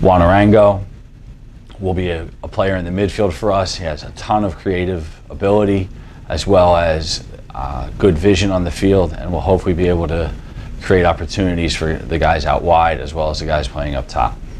Juan Arango will be a player in the midfield for us. He has a ton of creative ability as well as good vision on the field, and will hopefully be able to create opportunities for the guys out wide as well as the guys playing up top.